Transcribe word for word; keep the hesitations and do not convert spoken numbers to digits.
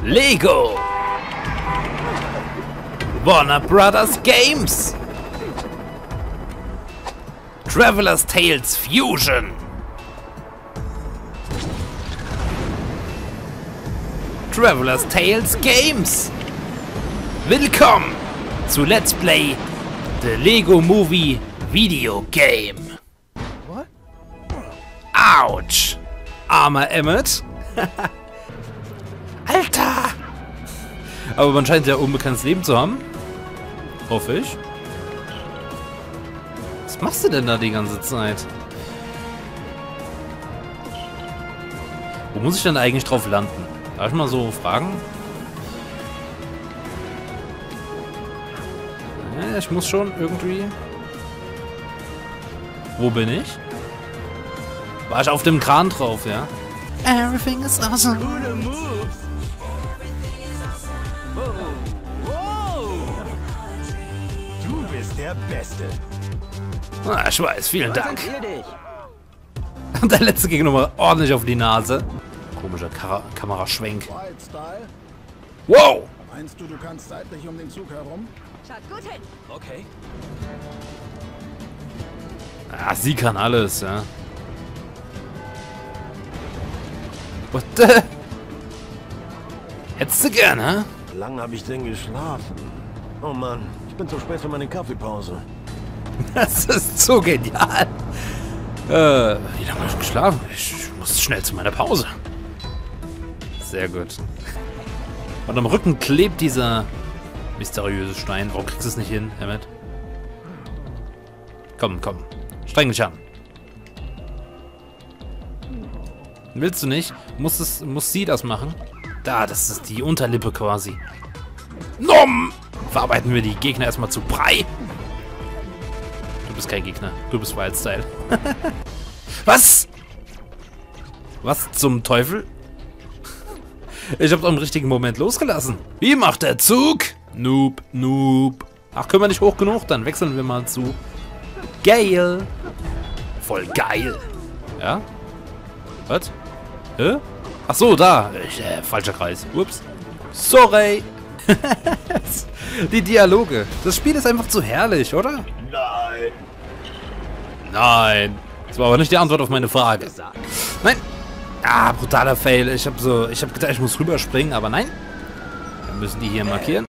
Lego. Warner Brothers Games. Traveler's Tales Fusion. Traveler's Tales Games. Willkommen zu Let's Play The Lego Movie Video Game. What? Autsch! Armer Emmett. Alter! Aber man scheint ja unbekanntes Leben zu haben. Hoffe ich. Was machst du denn da die ganze Zeit? Wo muss ich denn eigentlich drauf landen? Darf ich mal so fragen? Ja, ich muss schon irgendwie... Wo bin ich? War ich auf dem Kran drauf, ja? Everything is awesome. Gute Moves. Wow. Wow. Du bist der Beste. Ah, ich weiß, vielen Dank. Konzentrier dich. Und der letzte ging nochmal ordentlich auf die Nase. Komischer Ka Kameraschwenk. Wildstyle? Wow! Meinst du, du kannst seitlich um den Zug herum? Schaut gut hin. Okay. Ah, sie kann alles, ja. What the? Hättest du gerne? Lang habe ich denn geschlafen? Oh Mann, ich bin zu spät für meine Kaffeepause. Das ist so genial. Äh, wie lange habe ich geschlafen? Ich muss schnell zu meiner Pause. Sehr gut. Und am Rücken klebt dieser mysteriöse Stein. Warum kriegst du es nicht hin, Emmett? Komm, komm. Streng dich an. Willst du nicht? Muss, es, muss sie das machen? Da, das ist die Unterlippe quasi. Nom! Verarbeiten wir die Gegner erstmal zu Brei. Du bist kein Gegner. Du bist Wildstyle. Was? Was zum Teufel? Ich hab doch im richtigen Moment losgelassen. Wie macht der Zug? Noob, noob. Ach, können wir nicht hoch genug? Dann wechseln wir mal zu Geil. Voll geil. Ja? Was? Hä? Ach so, da. Ich, äh, falscher Kreis. Ups. Sorry. Die Dialoge. Das Spiel ist einfach zu herrlich, oder? Nein. Nein. Das war aber nicht die Antwort auf meine Frage. Nein. Ah, brutaler Fail. Ich habe so, ich habe gedacht, ich muss rüberspringen, aber nein. Wir müssen die hier markieren.